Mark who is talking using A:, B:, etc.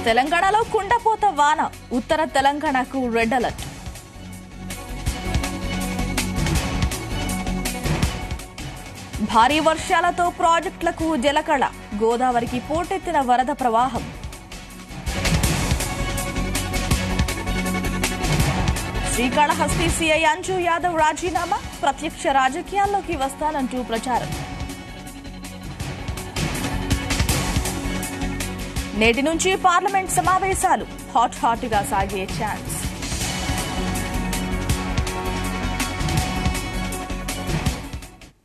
A: తెలంగాణలో కుండపోత వాన, ఉత్తర తెలంగాణకు రెడ్ అలర్ట్. భారీ వర్షాలతో ప్రాజెక్టులకు జలకళ, గోదావరికి పోటెత్తిన వరద ప్రవాహం. శ్రీకాళహస్తి సీఐ అంజు యాదవ్ రాజీనామా, ప్రత్యక్ష రాజకీయాల్లోకి వస్తానంటూ ప్రచారం. నేటి నుంచి పార్లమెంట్ సమావేశాలు హాట్ గా సాగే ఛాన్స్.